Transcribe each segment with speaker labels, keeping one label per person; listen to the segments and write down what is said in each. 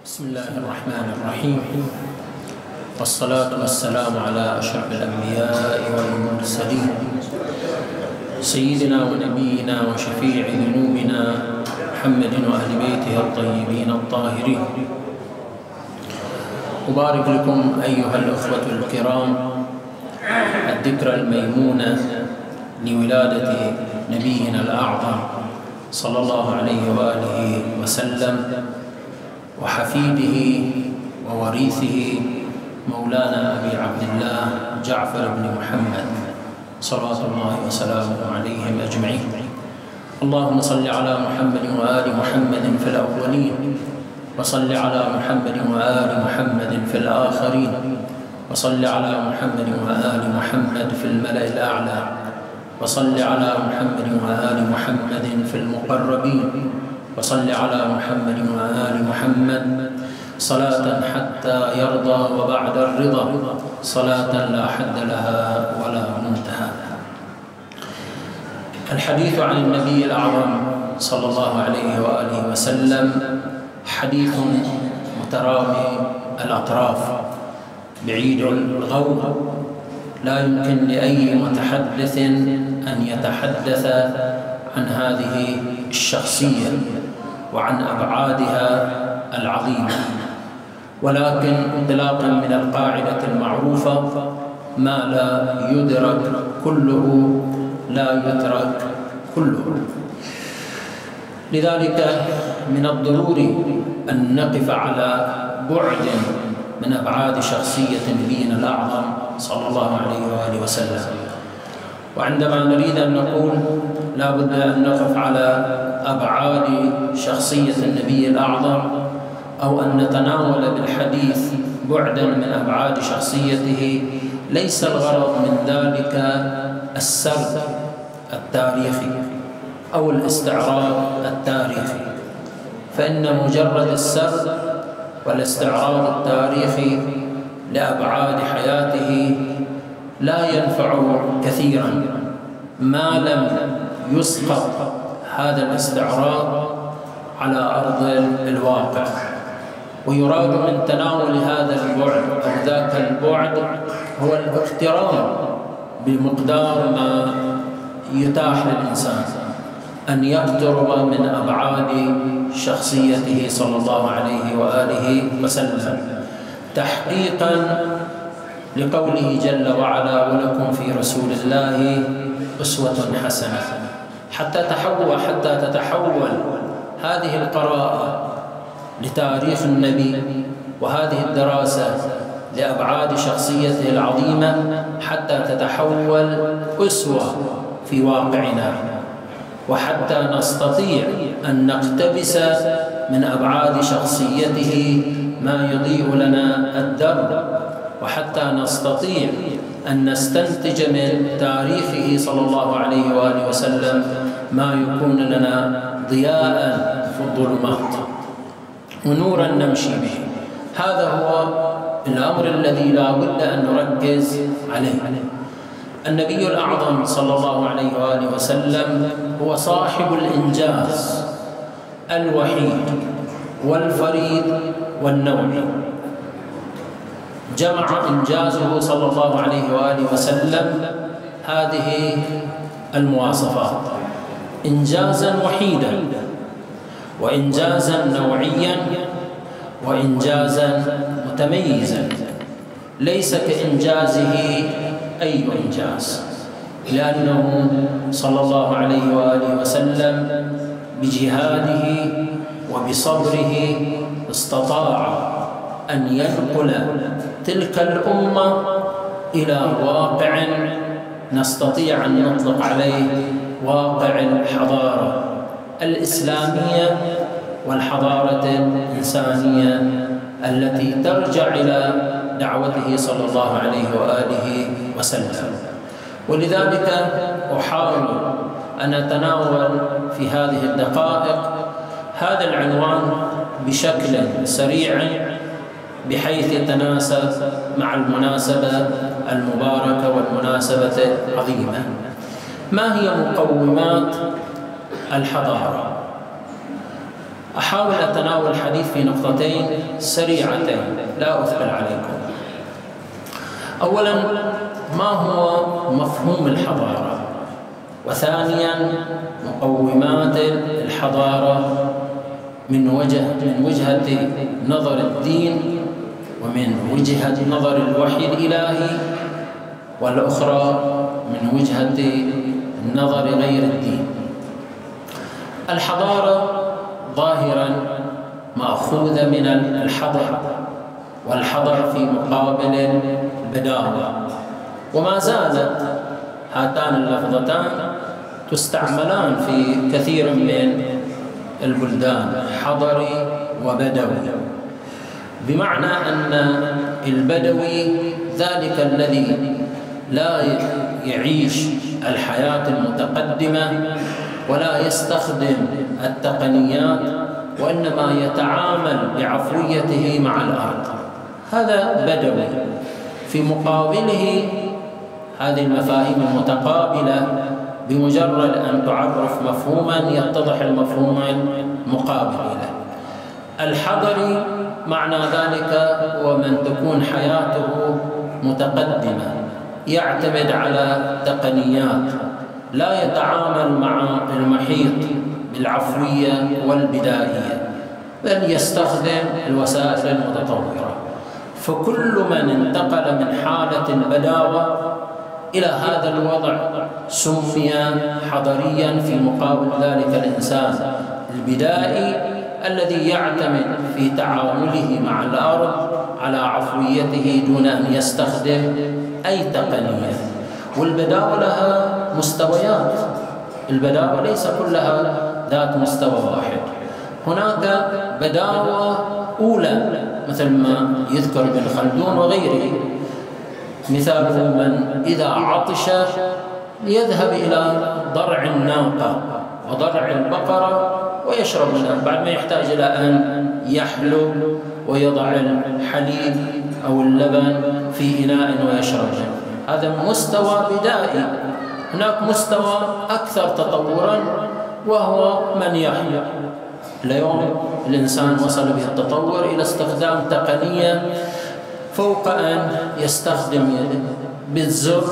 Speaker 1: بسم الله الرحمن الرحيم، والصلاة والسلام على أشرف الأنبياء والمرسلين سيدنا ونبينا وشفيع ذنوبنا محمد وأهل بيته الطيبين الطاهرين. أبارك لكم أيها الأخوة الكرام الذكرى الميمونة لولادة نبينا الأعظم صلى الله عليه وآله وسلم وحفيده ووريثه مولانا أبي عبد الله جعفر بن محمد صلوات الله وسلامه عليهم أجمعين. اللهم صل على محمد وآل محمد في الأولين، وصل على محمد وآل محمد في الآخرين، وصل على محمد وآل محمد في الملأ الأعلى، وصل على محمد وآل محمد في المقربين، وصل على محمد وآل محمد صلاة حتى يرضى وبعد الرضا صلاة لا حد لها ولا منتهى. الحديث عن النبي الأعظم صلى الله عليه وآله وسلم حديث مترامي الأطراف بعيد الغور، لا يمكن لأي متحدث أن يتحدث عن هذه الشخصية وعن أبعادها العظيمة، ولكن انطلاقا من القاعدة المعروفة: ما لا يدرك كله لا يترك كله. لذلك من الضروري أن نقف على بعد من أبعاد شخصية نبينا الأعظم صلى الله عليه وآله وسلم. وعندما نريد أن نقول لا بد أن نقف على أبعاد شخصية النبي الأعظم، أو أن نتناول بالحديث بعدا من أبعاد شخصيته، ليس الغرض من ذلك السرد التاريخي أو الاستعراض التاريخي، فإن مجرد السرد والاستعراض التاريخي لأبعاد حياته لا ينفع كثيرا ما لم يسقط هذا الاستعراض على أرض الواقع. ويراد من تناول هذا البعد أو ذاك البعد هو الاقتراب بمقدار ما يتاح للإنسان أن يقترب من أبعاد شخصيته صلى الله عليه وآله وسلم، تحقيقا لقوله جل وعلا: ولكم في رسول الله أسوة حسنة. حتى تتحول هذه القراءة لتاريخ النبي وهذه الدراسة لأبعاد شخصيته العظيمة، حتى تتحول أسوة في واقعنا، وحتى نستطيع أن نقتبس من أبعاد شخصيته ما يضيء لنا الدرب، وحتى نستطيع أن نستنتج من تاريخه صلى الله عليه وآله وسلم ما يكون لنا ضياء في الظلمات ونورا نمشي به. هذا هو الأمر الذي لا بد أن نركز عليه. النبي الأعظم صلى الله عليه وآله وسلم هو صاحب الإنجاز الوحيد والفريد والنوعي. جمع إنجازه صلى الله عليه وآله وسلم هذه المواصفات: إنجازا وحيدا، وإنجازا نوعيا، وإنجازا متميزا، ليس كإنجازه أي إنجاز، لأنه صلى الله عليه وآله وسلم بجهاده وبصبره استطاع أن ينقل تلك الأمة إلى واقع نستطيع أن نطلق عليه واقع الحضارة الإسلامية والحضارة الإنسانية التي ترجع إلى دعوته صلى الله عليه وآله وسلم. ولذلك أحاول أن أتناول في هذه الدقائق هذا العنوان بشكل سريع بحيث يتناسب مع المناسبة المباركة والمناسبة العظيمة. ما هي مقومات الحضارة؟ أحاول أتناول الحديث في نقطتين سريعتين لا أثقل عليكم. أولاً، ما هو مفهوم الحضارة؟ وثانياً، مقومات الحضارة من وجهة نظر الدين ومن وجهة نظر الوحي الإلهي، والأخرى من وجهة نظر غير الدين. الحضارة ظاهراً مأخوذة من الحضر، والحضر في مقابل البداوة، وما زالت هاتان اللفظتان تستعملان في كثير من البلدان، حضري وبدوي، بمعنى أن البدوي ذلك الذي لا يعيش الحياة المتقدمة ولا يستخدم التقنيات، وإنما يتعامل بعفويته مع الأرض، هذا بدوي. في مقابله هذه المفاهيم المتقابلة بمجرد أن تعرف مفهوما يتضح المفهوم المقابل له. الحضري معنى ذلك هو من تكون حياته متقدمة، يعتمد على تقنيات، لا يتعامل مع المحيط بالعفوية والبدائية، بل يستخدم الوسائل المتطورة. فكل من انتقل من حالة البداوة إلى هذا الوضع سمي حضرياً، في مقابل ذلك الإنسان البدائي الذي يعتمد في تعامله مع الأرض على عفويته دون أن يستخدم أي تقنية. والبداوة لها مستويات، البداوة ليس كلها ذات مستوى واحد، هناك بداوة أولى مثل ما يذكر ابن خلدون وغيره، مثاله من إذا عطش يذهب إلى ضرع الناقة وضرع البقرة ويشرب منها، بعد ما يحتاج إلى أن يحلب ويضع الحليب أو اللبن في إناء ويشرب منه، هذا مستوى بدائي. هناك مستوى أكثر تطوراً وهو من يحيا. اليوم الإنسان وصل به التطور إلى استخدام تقنية فوق أن يستخدم بالزر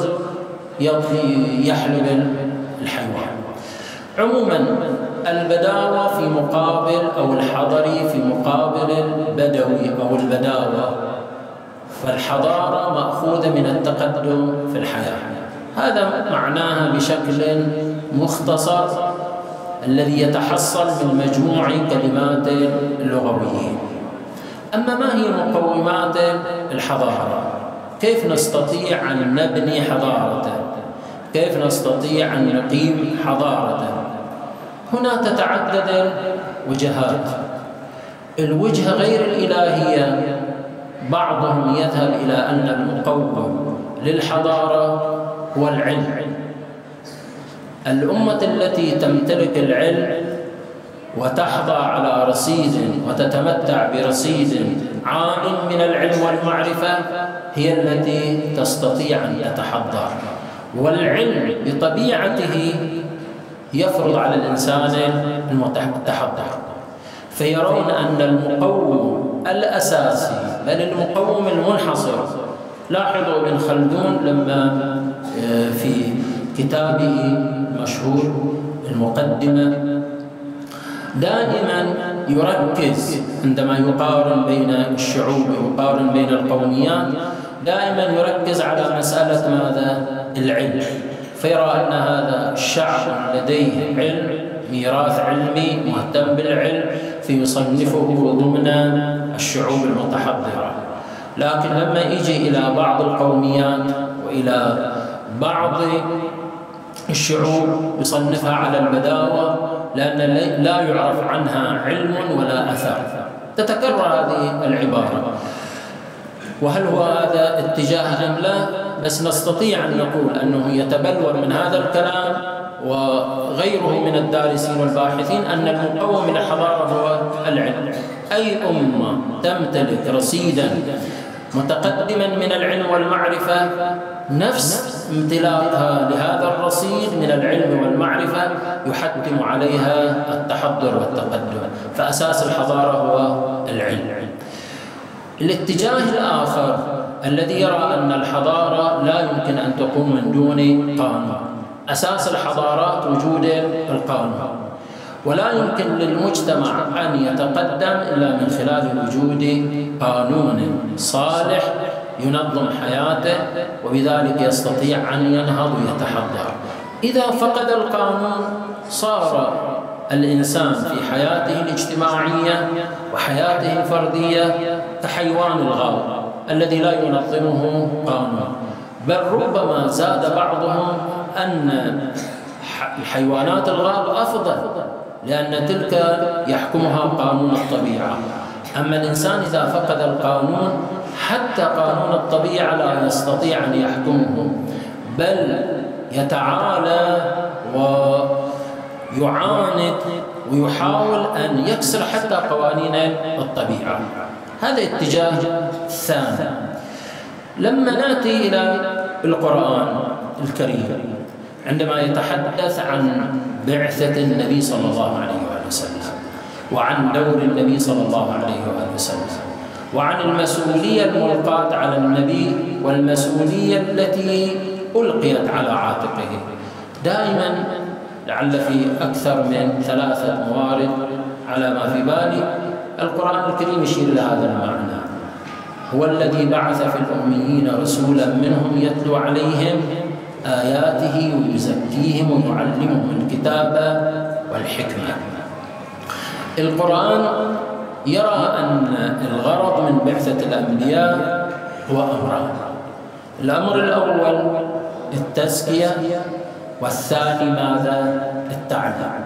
Speaker 1: يحلب الحيوان. عموماً البداوة في مقابل أو الحضري في مقابل البدوي أو البداوة، فالحضارة مأخوذة من التقدم في الحياة، هذا معناها بشكل مختصر الذي يتحصل من مجموع كلمات اللغويين. أما ما هي مقومات الحضارة؟ كيف نستطيع أن نبني حضارة؟ كيف نستطيع أن نقيم حضارة؟ هنا تتعدد الوجهات. الوجهة غير الإلهية بعضهم يذهب إلى أن المقوم للحضارة هو العلم. الأمة التي تمتلك العلم وتحظى على رصيد وتتمتع برصيد عام من العلم والمعرفة هي التي تستطيع أن تتحضر، والعلم بطبيعته يفرض على الإنسان التحضر. فيرون أن المقوم الأساسي بل المقوم المنحصر، لاحظوا ابن خلدون لما في كتابه مشهور المقدمة دائما يركز عندما يقارن بين الشعوب ويقارن بين القوميات، دائما يركز على مسألة ماذا؟ العلم. فيرى أن هذا الشعب لديه علم، ميراث علمي، مهتم بالعلم، فيصنفه ضمن الشعوب المتحضرة. لكن لما يجي إلى بعض القوميات وإلى بعض الشعوب يصنفها على البداوة، لأن لا يعرف عنها علم ولا أثر. تتكرر هذه العبارة، وهل هو هذا اتجاه أم لا؟ بس نستطيع أن نقول أنه يتبلور من هذا الكلام وغيره من الدارسين والباحثين أن المقوم من الحضارة هو العلم. أي أمة تمتلك رصيدا متقدما من العلم والمعرفة، نفس امتلاكها لهذا الرصيد من العلم والمعرفة يحتم عليها التحضر والتقدم. فأساس الحضارة هو العلم. الاتجاه الآخر الذي يرى أن الحضارة لا يمكن أن تقوم من دون قانون. أساس الحضارات وجود القانون، ولا يمكن للمجتمع أن يتقدم إلا من خلال وجود قانون صالح ينظم حياته، وبذلك يستطيع أن ينهض ويتحضر. إذا فقد القانون صار الإنسان في حياته الاجتماعية وحياته الفردية كحيوان الغابة الذي لا ينظمه قانون، بل ربما زاد بعضهم أن الحيوانات الغابة أفضل لأن تلك يحكمها قانون الطبيعة. أما الإنسان إذا فقد القانون حتى قانون الطبيعة لا يستطيع أن يحكمه، بل يتعالى ويعاند ويحاول أن يكسر حتى قوانين الطبيعة. هذا اتجاه ثاني. لما نأتي إلى القرآن الكريم عندما يتحدث عن بعثة النبي صلى الله عليه وسلم، وعن دور النبي صلى الله عليه وسلم، وعن المسؤولية الملقاة على النبي والمسؤولية التي ألقيت على عاتقه، دائما لعل في أكثر من 3 موارد على ما في بالي القرآن الكريم يشير إلى هذا المعنى. هو الذي بعث في الأميين رسولا منهم يتلو عليهم آياته ويزكيهم ويعلمهم الكتاب والحكمة. القرآن يرى أن الغرض من بعثة الأنبياء هو أمران. الأمر الأول التزكية، والثاني ماذا؟ التعليم.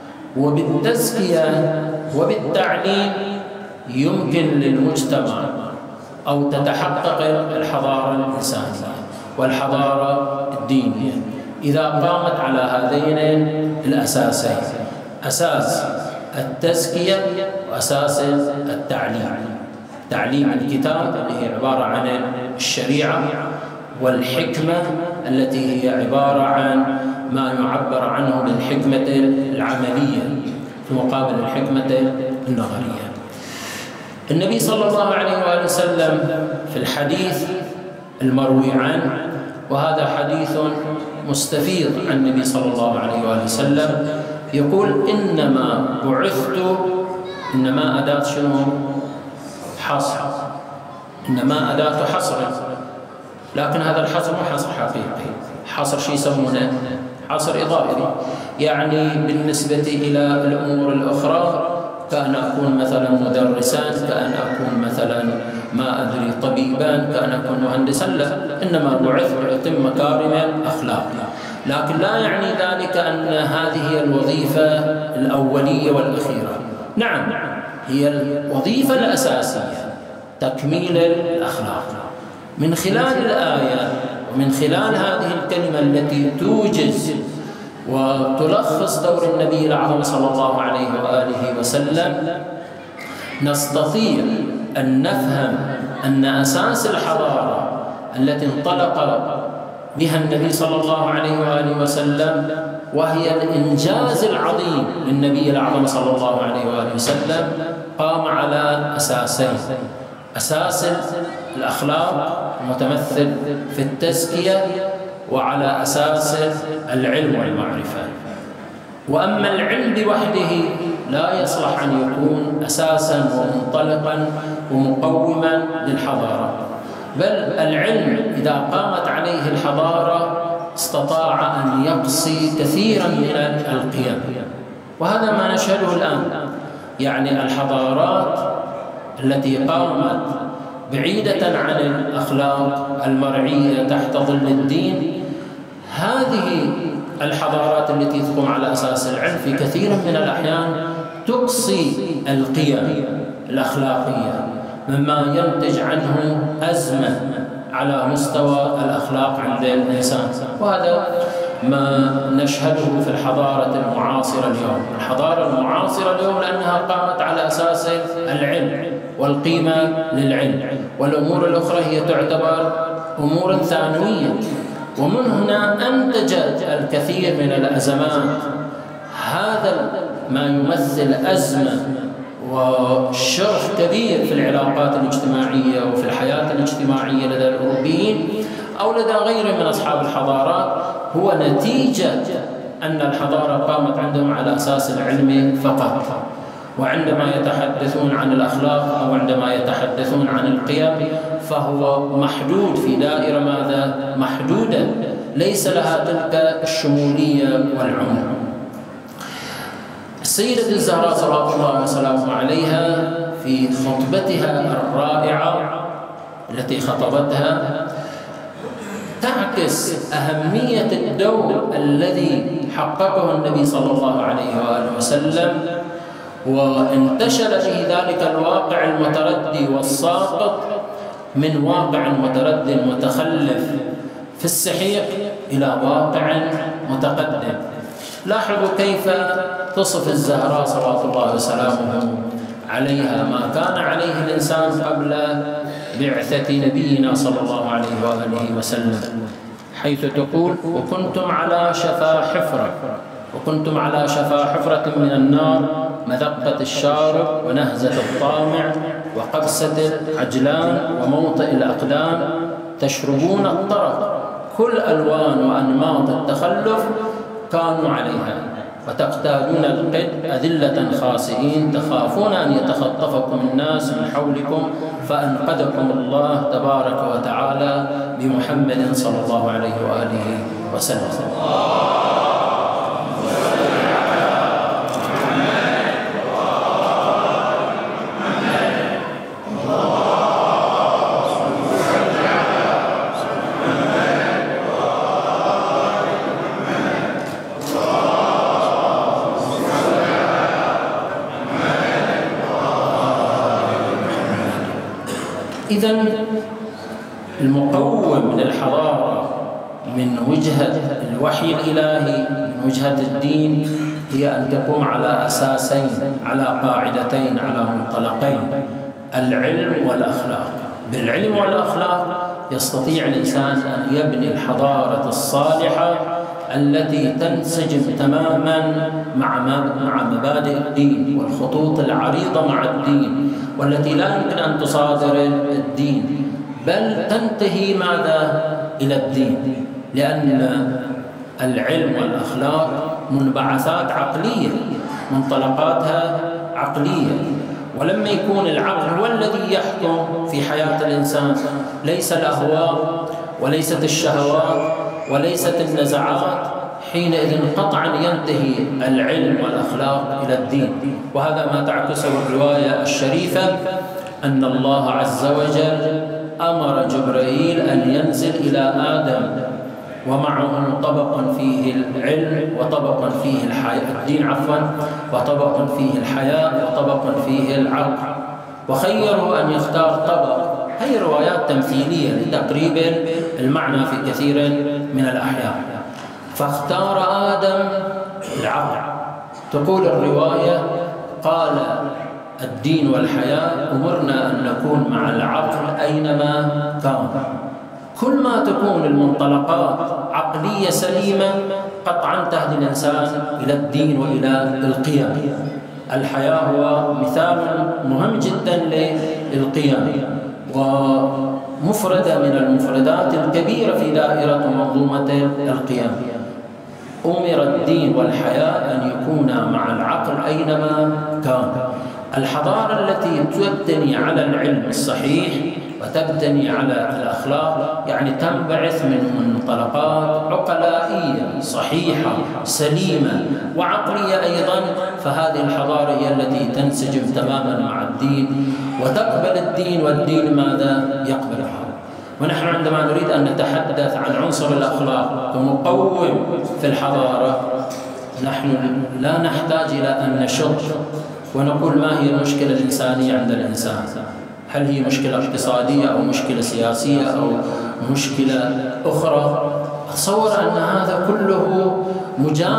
Speaker 1: وبالتزكية وبالتعليم يمكن للمجتمع أو تتحقق الحضارة الإنسانية والحضارة الدينية إذا قامت على هذين الأساسين، أساس التزكية وأساس التعليم. تعليم الكتاب اللي هي عبارة عن الشريعة، والحكمة التي هي عبارة عن ما يعبر عنه بالحكمة العملية في مقابل الحكمة النظرية. النبي صلى الله عليه وآله وسلم في الحديث المروي عنه، وهذا حديث مستفيض عن النبي صلى الله عليه وآله وسلم، يقول إنما بعثت، إنما أداة شنو؟ حصر، إنما أداة حصر، لكن هذا الحصر مو حصر حقيقي، حصر شيء يسمونه حصر إضافي، يعني بالنسبة إلى الأمور الأخرى كأن أكون مثلا مدرسا، كأن أكون مثلا ما أدري طبيبا، كأن أكون مهندسا، لا، إنما بعثت لأتم مكارم الأخلاق. لكن لا يعني ذلك أن هذه هي الوظيفة الأولية والأخيرة. نعم، هي الوظيفة الأساسية تكميل الأخلاق. من خلال الآية ومن خلال هذه الكلمة التي توجز وتلخص دور النبي الأعظم صلى الله عليه وآله وسلم نستطيع أن نفهم أن أساس الحضارة التي انطلق بها النبي صلى الله عليه وآله وسلم، وهي الإنجاز العظيم للنبي الأعظم صلى الله عليه وآله وسلم، قام على أساسين: أساس الأخلاق المتمثل في التزكية، وعلى أساس العلم والمعرفة. وأما العلم بوحده لا يصلح أن يكون أساسا ومنطلقا ومقوما للحضارة، بل العلم إذا قامت عليه الحضارة استطاع أن يقصي كثيرا من القيم، وهذا ما نشهده الآن. يعني الحضارات التي قامت بعيدة عن الأخلاق المرعية تحت ظل الدين، هذه الحضارات التي تقوم على أساس العلم في كثير من الأحيان تقصي القيم الأخلاقية، مما ينتج عنه أزمة على مستوى الأخلاق عند الإنسان. وهذا ما نشهده في الحضارة المعاصرة اليوم. الحضارة المعاصرة اليوم لأنها قامت على أساس العلم، والقيمة للعلم، والأمور الأخرى هي تعتبر أمور ثانوية. ومن هنا أنتجت الكثير من الأزمات. هذا ما يمثل أزمة وشرخ كبير في العلاقات الاجتماعية وفي الحياة الاجتماعية لدى الأوروبيين أو لدى غيرهم من أصحاب الحضارات، هو نتيجة أن الحضارة قامت عندهم على أساس العلم فقط. وعندما يتحدثون عن الأخلاق أو عندما يتحدثون عن القيم فهو محدود في دائرة ماذا؟ محدودة، ليس لها تلك الشمولية والعمق. السيدة الزهراء صلوات الله وسلامه عليها في خطبتها الرائعة التي خطبتها تعكس أهمية الدور الذي حققه النبي صلى الله عليه وآله وسلم، وانتشل به ذلك الواقع المتردي والساقط من واقع متردي متخلف في السحيق إلى واقع متقدم. لاحظوا كيف تصف الزهراء صلوات الله وسلامه عليها ما كان عليه الإنسان قبل بعثة نبينا صلى الله عليه وآله وسلم، حيث تقول: وكنتم على شفا حفرة من النار، مذقة الشارب ونهزة الطامع وقبسة العجلان وموطئ الأقدام، تشربون الطرق، كل ألوان وأنماط التخلف كانوا عليها، وتقتادون القد أذلة خاسئين، تخافون أن يتخطفكم الناس من حولكم، فأنقذكم الله تبارك وتعالى بمحمد صلى الله عليه وآله وسلم. إذن المقوم للحضارة من وجهة الوحي الإلهي، من وجهة الدين، هي أن تقوم على أساسين، على قاعدتين، على منطلقين: العلم والأخلاق. بالعلم والأخلاق يستطيع الإنسان أن يبني الحضارة الصالحة التي تنسجم تماما مع مبادئ الدين والخطوط العريضة مع الدين، والتي لا يمكن أن تصادر الدين بل تنتهي ماذا؟ إلى الدين، لأن العلم والأخلاق منبعثات عقلية، منطلقاتها عقلية. ولما يكون العقل هو الذي يحكم في حياة الإنسان، ليس الأهواء وليست الشهوات وليست النزعات، حينئذ قطعا ينتهي العلم والأخلاق إلى الدين. وهذا ما تعكسه الرواية الشريفة أن الله عز وجل أمر جبرائيل أن ينزل إلى آدم ومعه طبق فيه العلم وطبق فيه الدين وطبق فيه الحياء وطبق فيه العقل، وخيره أن يختار طبق. هي روايات تمثيلية لتقريب المعنى في كثير من الأحيان. فاختار آدم العقل. تقول الرواية: قال الدين والحياة أمرنا أن نكون مع العقل أينما كان. كل ما تكون المنطلقات عقلية سليمة قطعا تهدي الإنسان إلى الدين وإلى القيم. الحياة هو مثال مهم جدا للقيم، ومفردة من المفردات الكبيرة في دائرة منظومة القيم. أمر الدين والحياة أن يكونا مع العقل أينما كان. الحضارة التي تبتني على العلم الصحيح وتبتني على الأخلاق، يعني تنبعث من منطلقات عقلائية صحيحة سليمة وعقلية أيضا، فهذه الحضارة هي التي تنسجم تماما مع الدين وتقبل الدين، والدين ماذا؟ يقبلها. ونحن عندما نريد أن نتحدث عن عنصر الأخلاق كمقوم في الحضارة، نحن لا نحتاج إلى أن نشط ونقول ما هي المشكلة الإنسانية عند الإنسان، هل هي مشكلة اقتصادية أو مشكلة سياسية أو مشكلة أخرى. أتصور أن هذا كله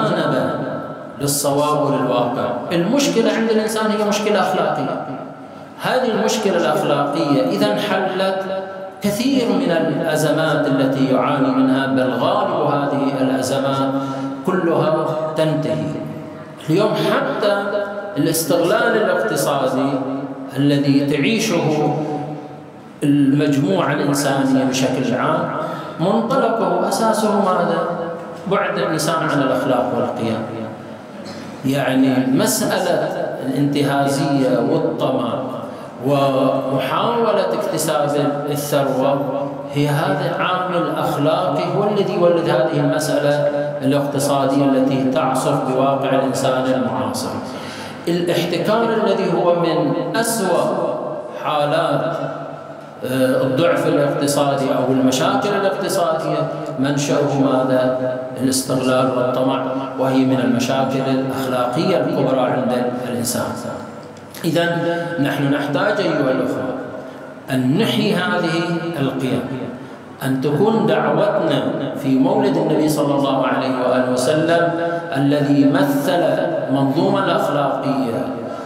Speaker 1: مجانبة للصواب وللواقع. المشكلة عند الإنسان هي مشكلة أخلاقية. هذه المشكلة الأخلاقية إذا انحلت، كثير من الأزمات التي يعاني منها، بل غالب هذه الأزمات كلها تنتهي. اليوم حتى الاستغلال الاقتصادي الذي تعيشه المجموعة الإنسانية بشكل عام منطلقه أساسه ماذا؟ بعد الإنسان عن الأخلاق والقيم. يعني مسألة الانتهازية والطمع ومحاولة اكتساب الثروة هي هذا العامل الأخلاقي هو الذي يولد هذه المسألة الاقتصادية التي تعصف بواقع الإنسان المعاصر. الاحتكار الذي هو من أسوأ حالات الضعف الاقتصادي أو المشاكل الاقتصادية منشأه ماذا؟ الاستغلال والطمع، وهي من المشاكل الأخلاقية الكبرى عند الإنسان. إذن نحن نحتاج أيها الأخوة أن نحيي هذه القيم، أن تكون دعوتنا في مولد النبي صلى الله عليه وآله وسلم الذي مثل منظومة الأخلاقية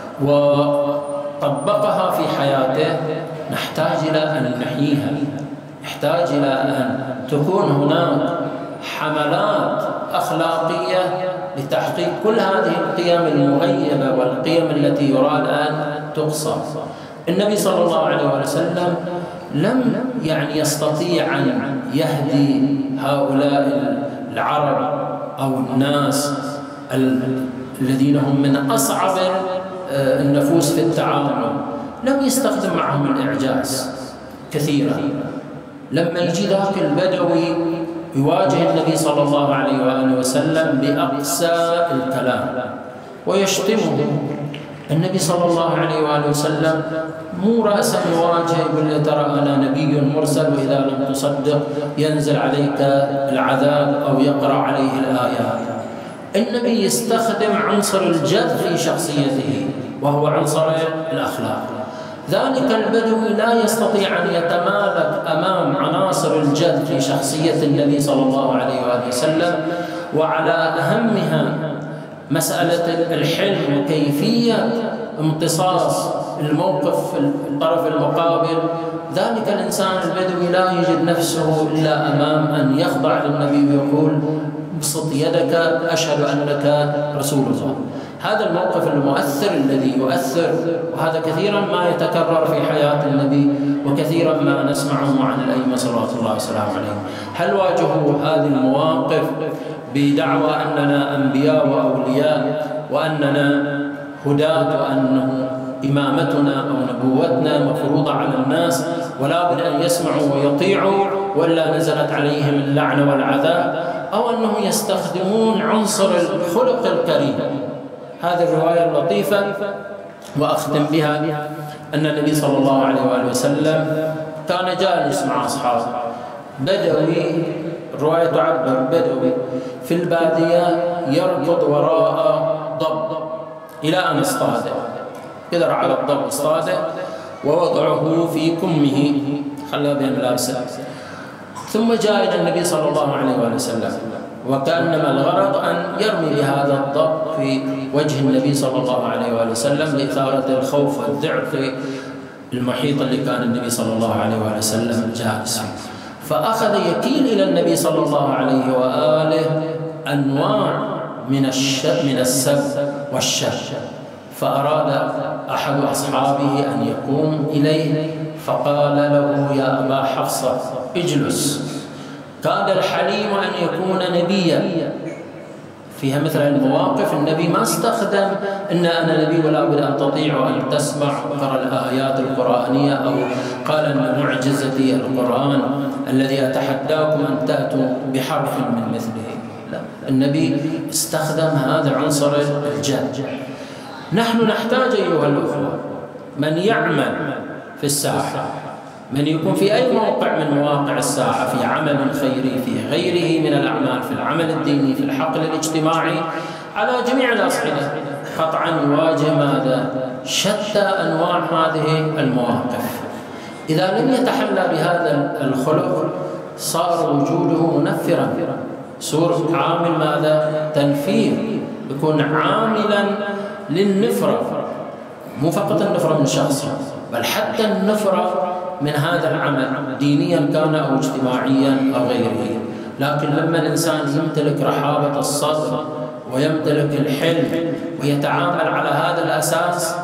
Speaker 1: وطبقها في حياته، نحتاج إلى أن نحييها، نحتاج إلى أن تكون هناك حملات أخلاقية لتحقيق كل هذه القيم المغيبة والقيم التي يراد أن تقصى. النبي صلى الله عليه وسلم لم يستطيع أن يهدي هؤلاء العرب أو الناس الذين هم من أصعب النفوس في التعامل، لم يستخدم معهم الإعجاز كثيرا. لما يجي ذاك البدوي يواجه النبي صلى الله عليه وآله وسلم بأقسى الكلام ويشتمه، النبي صلى الله عليه وآله وسلم مو رأسا يواجه يقول له ترى أنا نبي مرسل وإذا لم تصدق ينزل عليك العذاب أو يقرأ عليه الآيات. النبي يستخدم عنصر الجد في شخصيته وهو عنصر الأخلاق. ذلك البدوي لا يستطيع أن يتمالك أمام عناصر الجد في شخصية النبي صلى الله عليه وآله وسلم، وعلى أهمها مسألة الحلم وكيفية امتصاص الموقف الطرف المقابل. ذلك الإنسان البدوي لا يجد نفسه إلا أمام أن يخضع للنبي ويقول بسط يدك أشهد أنك رسول الله. هذا الموقف المؤثر الذي يؤثر، وهذا كثيرا ما يتكرر في حياة النبي وكثيرا ما نسمعه عن الأئمة صلوات الله وسلامه عليهم. هل واجهوا هذه المواقف بدعوى أننا أنبياء وأولياء وأننا هداة وأنه إمامتنا أو نبوتنا مفروضة على الناس ولا بد أن يسمعوا ويطيعوا ولا نزلت عليهم اللعنة والعذاب، أو أنهم يستخدمون عنصر الخلق الكريم؟ هذه الرواية اللطيفة وأختم بها أن النبي صلى الله عليه وآله وسلم كان جالس مع أصحابه، بدوي، الرواية تعبر بدوي في البادية يركض وراء ضب إلى أن اصطاده، قدر على الضب اصطاده ووضعه في كمه خلى بين ملابسه، ثم جاء إلى النبي صلى الله عليه وآله وسلم وكأنما الغرض أن يرمي بهذا الضب في وجه النبي صلى الله عليه وآله وسلم لإثارة الخوف والذعر في المحيط اللي كان النبي صلى الله عليه وآله وسلم جالس فيه. فأخذ يكيل إلى النبي صلى الله عليه وآله أنواع من السب والشر، فأراد أحد أصحابه أن يقوم إليه فقال له يا أبا حفصة اجلس. كاد الحليم أن يكون نبيا. فيها مثل المواقف النبي ما استخدم إن أنا نبي ولا بد أن تطيع وأن تسمع وترى الآيات القرآنية، أو قال أن معجزتي القرآن الذي أتحداكم أن تأتوا بحرف من مثله. لا، النبي استخدم هذا عنصر الجد. نحن نحتاج أيها الأخوة من يعمل في الساحة، من يكون في أي موقع من مواقع الساحة، في عمل خيري، في غيره من الأعمال، في العمل الديني، في الحقل الاجتماعي، على جميع الأصعدة، قطعا يواجه ماذا؟ شتى أنواع هذه المواقف. إذا لم يتحلى بهذا الخلق صار وجوده منفرا، صار عامل ماذا؟ تنفير، يكون عاملا للنفرة، مو فقط النفرة من شخص، بل حتى النفرة من هذا العمل دينيا كان أو اجتماعيا أو غيره. لكن لما الإنسان يمتلك رحابة الصدر ويمتلك الحلم ويتعامل على هذا الأساس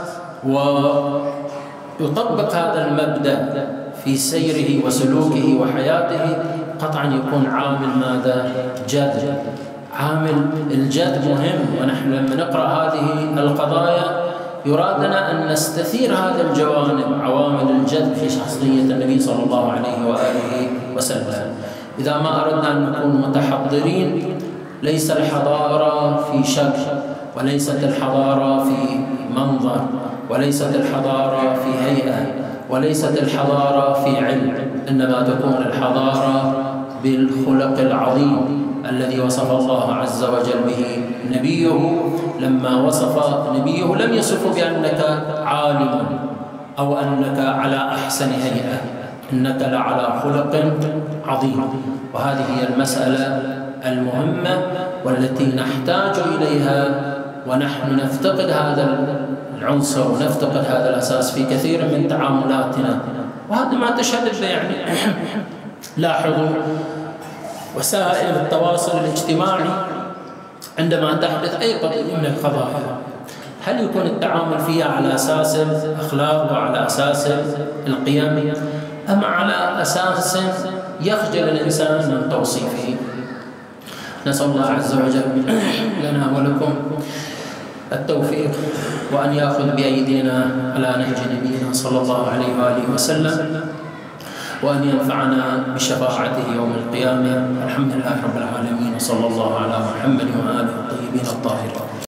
Speaker 1: ويطبق هذا المبدأ في سيره وسلوكه وحياته، قطعا يكون عامل ماذا؟ جد. عامل الجد مهم. ونحن لما نقرأ هذه القضايا يرادنا أن نستثير هذا الجوانب، عوامل الجد في شخصية النبي صلى الله عليه وآله وسلم. إذا ما أردنا أن نكون متحضرين، ليس الحضارة في شكل، وليست الحضارة في منظر، وليست الحضارة في هيئة، وليست الحضارة في علم، إنما تكون الحضارة بالخلق العظيم الذي وصف الله عز وجل به نبيه. لما وصف نبيه لم يصفه بأنك عالم أو أنك على أحسن هيئة، إنك لعلى خلق عظيم. وهذه هي المسألة المهمة والتي نحتاج إليها، ونحن نفتقد هذا العنصر ونفتقد هذا الأساس في كثير من تعاملاتنا. وهذا ما تشهد به. يعني لاحظوا وسائل التواصل الاجتماعي عندما تحدث أي قضية من القضايا، هل يكون التعامل فيها على أساس الأخلاق وعلى أساس القيم، أم على أساس يخجل الإنسان من توصيفه؟ نسأل الله عز وجل لنا ولكم التوفيق، وأن يأخذ بأيدينا على نهج نبينا صلى الله عليه وآله وسلم، وأن ينفعنا بشفاعته يوم القيامة. الحمد لله رب العالمين، وصلى الله على محمد وآله الطيبين الطاهرين.